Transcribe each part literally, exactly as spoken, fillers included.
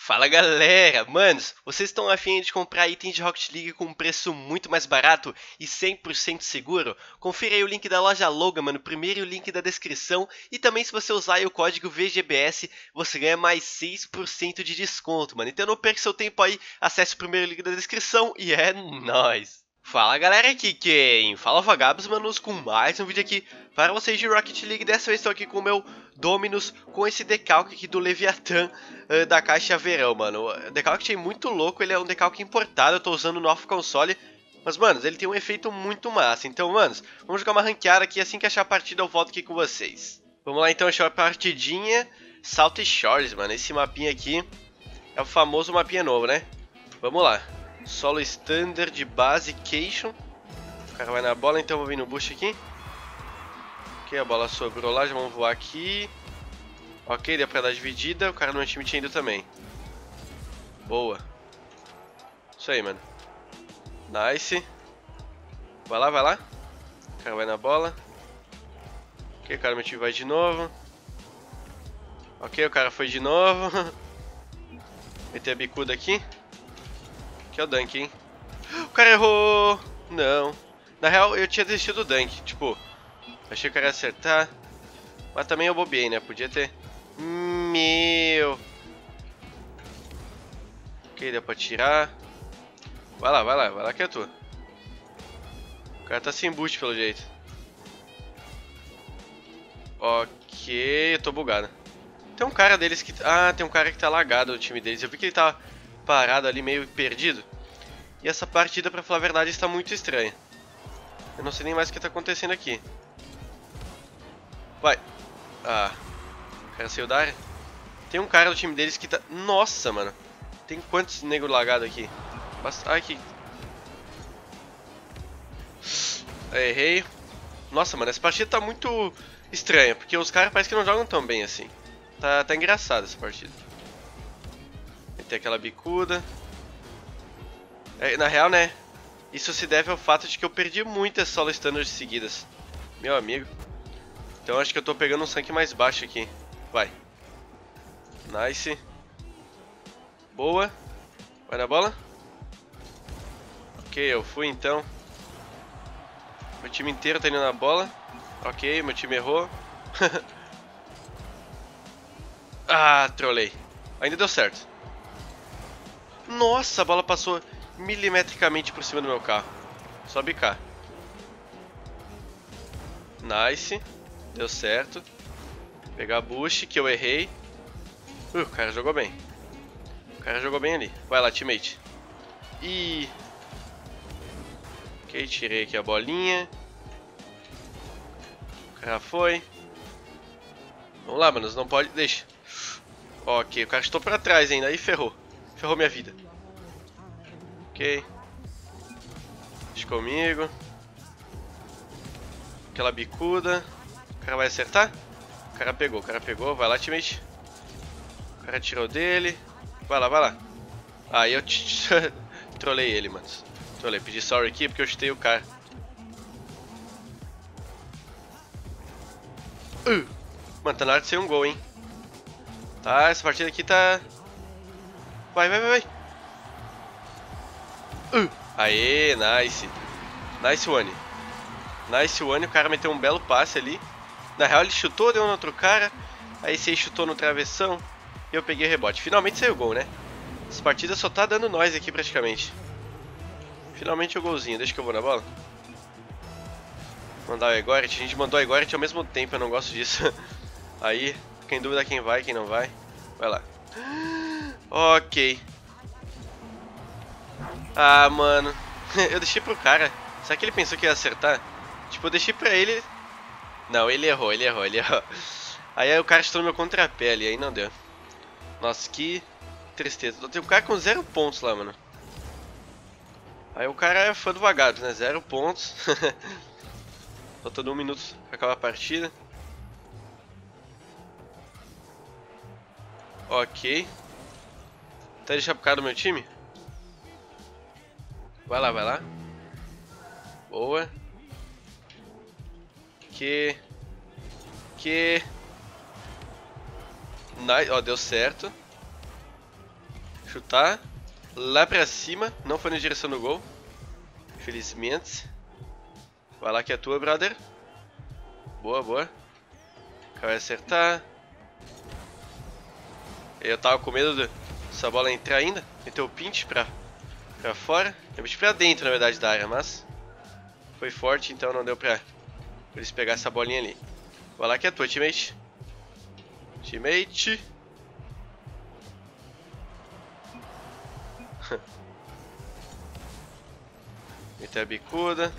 Fala galera, manos, vocês estão afim de comprar itens de Rocket League com um preço muito mais barato e cem por cento seguro? Confira aí o link da loja Logan, mano, primeiro o link da descrição e também se você usar aí o código V G B S, você ganha mais seis por cento de desconto, mano. Então não perca seu tempo aí, acesse o primeiro link da descrição e é nóis! Fala galera, aqui quem fala Vagabos, manos, com mais um vídeo aqui para vocês de Rocket League. Dessa vez estou aqui com o meu Dominus, com esse decalque aqui do Leviathan uh, da caixa Verão, mano. O decalque achei muito louco, ele é um decalque importado, eu tô usando no off-console. Mas, manos, ele tem um efeito muito massa. Então, manos, vamos jogar uma ranqueada aqui, assim que achar a partida eu volto aqui com vocês. Vamos lá então, achar a partidinha Salt Shores, mano. Esse mapinha aqui é o famoso mapinha novo, né? Vamos lá. Solo Standard Basication. O cara vai na bola, então eu vou vir no boost aqui. Ok, a bola sobrou lá, já vamos voar aqui. Ok, deu pra dar dividida. O cara no meu time tinha ido também. Boa. Isso aí, mano. Nice. Vai lá, vai lá. O cara vai na bola. Ok, o cara no meu time vai de novo. Ok, o cara foi de novo. Meteu a bicuda aqui. Que é o dunk, hein? O cara errou! Não. Na real, eu tinha desistido do dunk. Tipo, achei que o cara ia acertar. Mas também eu bobeei, né? Podia ter... Meu... Ok, deu pra tirar. Vai lá, vai lá. Vai lá que é tua. O cara tá sem boost, pelo jeito. Ok, eu tô bugado. Tem um cara deles que... Ah, tem um cara que tá lagado no time deles. Eu vi que ele tá parado ali, meio perdido. E essa partida, pra falar a verdade, está muito estranha. Eu não sei nem mais o que tá acontecendo aqui. Vai. Ah. O cara saiu da área. Tem um cara do time deles que tá... Nossa, mano. Tem quantos negros lagados aqui? Bast... Ai, que... Errei. Nossa, mano, essa partida tá muito estranha. Porque os caras parecem que não jogam tão bem assim. Tá, tá engraçada essa partida. Tem aquela bicuda. É, na real, né? Isso se deve ao fato de que eu perdi muitas solo standards seguidas. Meu amigo. Então acho que eu tô pegando um sangue mais baixo aqui. Vai. Nice. Boa. Vai na bola. Ok, eu fui então. Meu time inteiro tá indo na bola. Ok, meu time errou. Ah, trolei. Ainda deu certo. Nossa, a bola passou milimetricamente por cima do meu carro. Só bicar. Nice. Deu certo. Pegar boost, que eu errei. Uh, o cara jogou bem. O cara jogou bem ali. Vai lá, teammate. Ih. Ok, tirei aqui a bolinha. O cara foi. Vamos lá, manos. Não pode... Deixa. Ok, o cara estou pra trás ainda. Aí ferrou. Ferrou minha vida. Ok. Deixa comigo. Aquela bicuda. O cara vai acertar? O cara pegou, o cara pegou. Vai lá, teammate. O cara tirou dele. Vai lá, vai lá. Aí eu trolei ele, mano. Trolei. Pedi sorry aqui porque eu chutei o cara. Uh. Mano, tá na hora de ser um gol, hein. Tá, essa partida aqui tá... Vai, vai, vai, vai. Uh. Aê, nice. Nice one. Nice one, o cara meteu um belo passe ali. Na real ele chutou, deu no outro cara. Aí esse aí chutou no travessão. E eu peguei o rebote. Finalmente saiu o gol, né? Essa partida só tá dando nós aqui praticamente. Finalmente o golzinho. Deixa que eu vou na bola. Mandar o Egoret. A gente mandou o Egoret ao mesmo tempo, eu não gosto disso. Aí, fica em dúvida quem vai, quem não vai. Vai lá. Ok. Ah, mano. Eu deixei pro cara. Será que ele pensou que ia acertar? Tipo, eu deixei pra ele... Não, ele errou, ele errou, ele errou. Aí o cara estou no meu contrapé ali, aí não deu. Nossa, que tristeza. Tem um cara com zero pontos lá, mano. Aí o cara é fã do vagabundo, né? Zero pontos. Faltando um minuto pra acabar a partida. Ok. Até deixar pro cara do meu time. Vai lá, vai lá. Boa. Que... Que... Nice. Ó, deu certo. Chutar. Lá pra cima. Não foi na direção do gol. Infelizmente. Vai lá que é tua, brother. Boa, boa. Vai acertar. Eu tava com medo dessa bola entrar ainda. Meteu o pinch pra, pra fora. Eu meti pra dentro, na verdade, da área, mas foi forte, então não deu pra, pra eles pegar essa bolinha ali. Vai lá que é tua, teammate. Teammate. Meter a bicuda.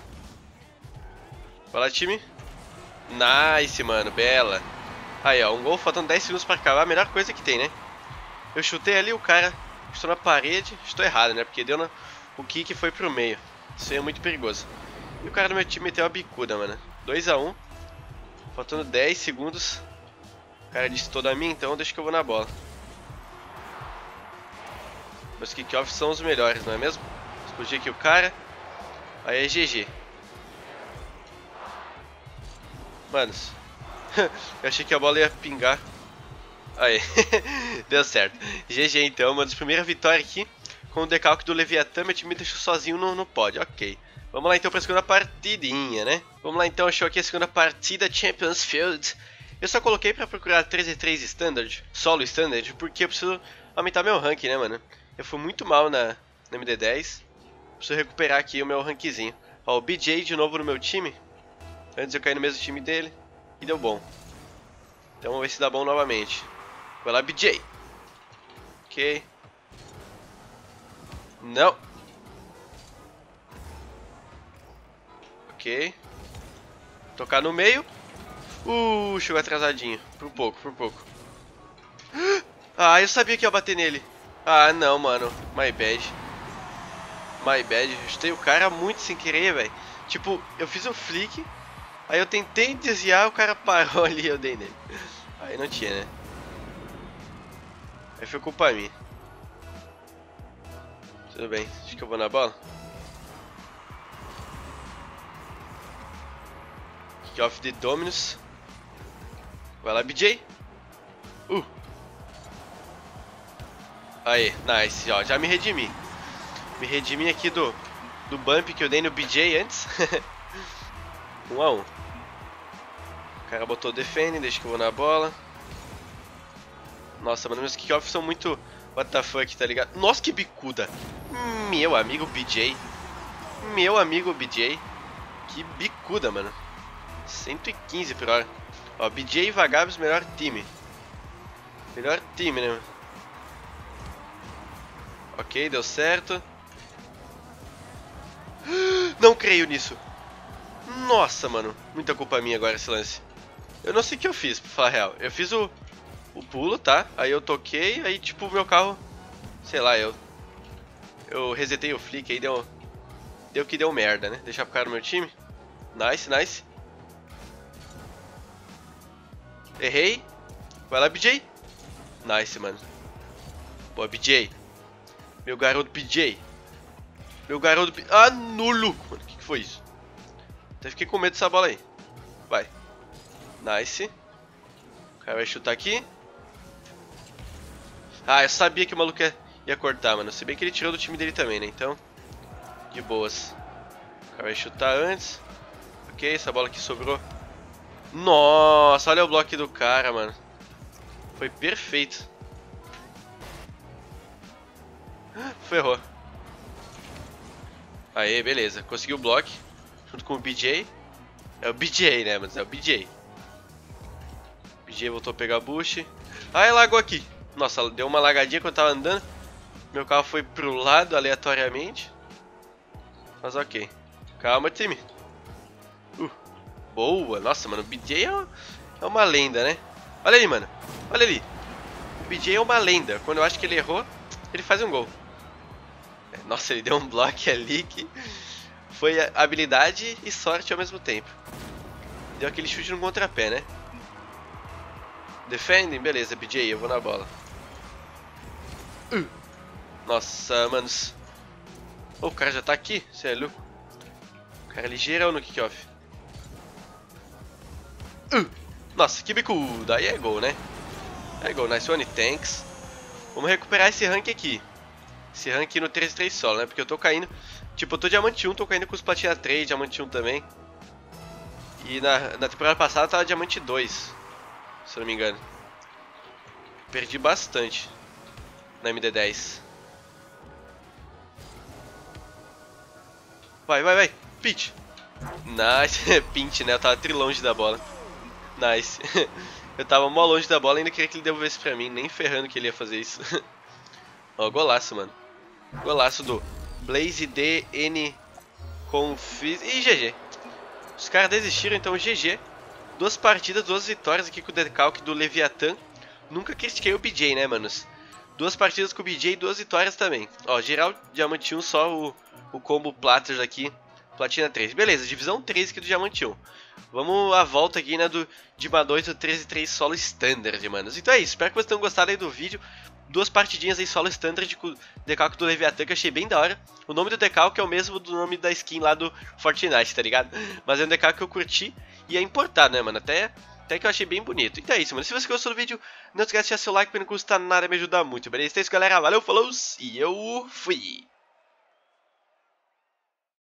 Vai lá, time. Nice, mano. Bela. Aí, ó. Um gol faltando dez segundos pra acabar. A melhor coisa que tem, né? Eu chutei ali, o cara chutou na parede. Estou errado, né? Porque deu na... o kick foi pro meio. Isso aí é muito perigoso. E o cara do meu time meteu a bicuda, mano. dois a um. Faltando dez segundos. O cara disse toda a mim, então deixa que eu vou na bola. Meus kickoffs são os melhores, não é mesmo? Explodi aqui o cara. Aí é G G. Manos. Eu achei que a bola ia pingar. Aí. Deu certo. G G então, manos. Primeira vitória aqui. Com o decalque do Leviathan. Meu time me deixou sozinho no, no pódio. Ok. Vamos lá então para a segunda partidinha, né? Vamos lá então. Achou aqui a segunda partida. Champions Field. Eu só coloquei para procurar três e três Standard. Solo Standard. Porque eu preciso aumentar meu rank, né, mano? Eu fui muito mal na, na M D dez. Preciso recuperar aqui o meu rankzinho. Ó, o B J de novo no meu time. Antes eu caí no mesmo time dele. E deu bom. Então vamos ver se dá bom novamente. Vai lá, B J. Ok. Não. Ok. Tocar no meio. Uh, chegou atrasadinho. Por pouco, por pouco. Ah, eu sabia que ia bater nele. Ah, não, mano. My bad. My bad. Eu chutei o cara muito sem querer, velho. Tipo, eu fiz um flick. Aí eu tentei desviar, o cara parou ali e eu dei nele. Aí não tinha, né? Aí foi culpa minha. Tudo bem, acho que eu vou na bola. Kick off de Dominus. Vai lá, B J. Uh. Aí, nice, ó, já me redimi. Me redimi aqui do, do bump que eu dei no B J antes. um a um. O cara botou defend, deixa que eu vou na bola. Nossa, mano, meus kickoffs são muito what the fuck, tá ligado? Nossa, que bicuda. Meu amigo B J. Meu amigo B J. Que bicuda, mano. cento e quinze por hora. Ó, B J e Vagabos, melhor time. Melhor time, né? Ok, deu certo. Não creio nisso. Nossa, mano. Muita culpa minha agora esse lance. Eu não sei o que eu fiz, pra falar a real. Eu fiz o, o pulo, tá? Aí eu toquei, aí tipo o meu carro... Sei lá, eu... Eu resetei o flick, aí deu... Deu que deu merda, né? Deixar pro cara no meu time. Nice, nice. Errei. Vai lá, B J. Nice, mano. Boa, B J. Meu garoto B J. Meu garoto... B... Ah, nulo! Mano, o que, que foi isso? Até fiquei com medo dessa bola aí. Vai. Nice. O cara vai chutar aqui. Ah, eu sabia que o maluco ia, ia cortar, mano. Se bem que ele tirou do time dele também, né? Então, de boas. O cara vai chutar antes. Ok, essa bola aqui sobrou. Nossa, olha o bloco do cara, mano. Foi perfeito. Ferrou. Aê, beleza. Conseguiu o bloco. Junto com o B J. É o B J, né, mas é o B J. B J voltou a pegar bush. Ah, ele lagou aqui. Nossa, deu uma lagadinha quando eu tava andando. Meu carro foi pro lado aleatoriamente. Mas ok. Calma, time. Uh, boa. Nossa, mano, o B J é uma, é uma lenda, né? Olha ali, mano. Olha ali. O B J é uma lenda. Quando eu acho que ele errou, ele faz um gol. Nossa, ele deu um bloco ali que... Foi habilidade e sorte ao mesmo tempo. Deu aquele chute no contrapé, né? Defendem? Beleza, B J, eu vou na bola. Uh. Nossa, manos. Oh, o cara já tá aqui? Você é louco? O cara é ligeirão no kickoff. Uh. Nossa, que bicuda. Aí é gol, né? É gol. Nice one, thanks. Vamos recuperar esse rank aqui. Esse rank no três três solo, né? Porque eu tô caindo... Tipo, eu tô diamante um, tô caindo com os platina três, diamante um também. E na, na temporada passada tava diamante dois, se eu não me engano. Perdi bastante na M D dez. Vai, vai, vai. Pitch. Nice. Pint, né? Eu tava trilonge da bola. Nice. Eu tava mó longe da bola e ainda queria que ele devolvesse pra mim. Nem ferrando que ele ia fazer isso. Ó, golaço, mano. Golaço do Blaze D N Confis. E G G. Os caras desistiram, então G G. Duas partidas, duas vitórias aqui com o decalque do Leviathan. Nunca critiquei o B J, né, manos? Duas partidas com o B J e duas vitórias também. Ó, geral diamante um, só o, o combo Platters aqui. Platina três. Beleza, divisão três aqui do diamante um. Vamos à volta aqui, né, do Dima dois do treze três solo standard, manos. Então é isso, espero que vocês tenham gostado aí do vídeo. Duas partidinhas aí solo standard com o decalque do Leviathan, que eu achei bem da hora. O nome do decalque é o mesmo do nome da skin lá do Fortnite, tá ligado? Mas é um decalque que eu curti e é importado, né, mano? Até, até que eu achei bem bonito. Então é isso, mano. Se você gostou do vídeo, não esquece de deixar seu like, porque não custa nada, me ajuda muito, beleza? Então é isso, galera. Valeu, falou e eu fui!